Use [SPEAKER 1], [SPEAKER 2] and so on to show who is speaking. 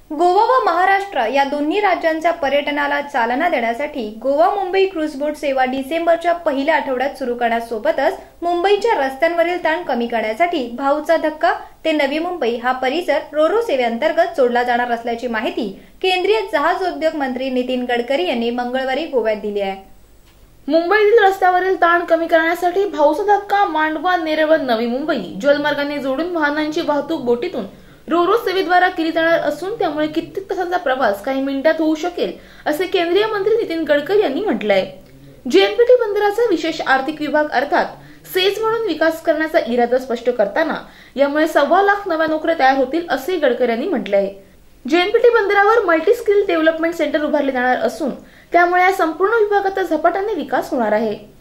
[SPEAKER 1] गोवा व महाराष्ट्र या दोन्ही राज्यांच्या पर्यटनाला चालना देण्यासाठी गोवा मुंबई क्रूझ बोट सेवा डिसेंबरच्या पहिल्या आठवड्यात सुरू करण्यासोबतच मुंबईच्या रस्त्यांवरील ताण कमी करण्यासाठी भाऊचा धक्का ते नवी मुंबई हा परिसर रोरो सेवेअंतर्गत जोडला जाणार असल्याची माहिती केंद्रीय जहाजोद्योग मंत्री नितीन गडकरी यांनी मंगळवारी गोव्यात दिली आहे।
[SPEAKER 2] मुंबईतील रस्त्यावरील ताण कमी करण्यासाठी भाऊचा धक्का मांडवा नेरळ व नवी मुंबई जलमार्गाने जोडून वाहनांची वाहतूक बोटीतून रोरो सेवेद्वारा केली जाणार असून त्यामुळे कित्येक तासांचा प्रवास काही मिनिटात होऊ शकेल असे केंद्रीय मंत्री नितीन गडकरी यांनी म्हटले आहे। जेएनपीटी बंदराचा विशेष आर्थिक विभाग अर्थात सेज म्हणून विकास करण्याचा इरादा स्पष्ट करताना यामुळे 1.25 लाख नव्या नोकऱ्या तयार होतील असे गडकरी यांनी म्हटले आहे। जेएनपीटी बंदरावर मल्टी स्किल डेव्हलपमेंट सेंटर उभारले जाणार असून त्यामुळे या संपूर्ण विभागाचा झपाट्याने विकास होणार आहे।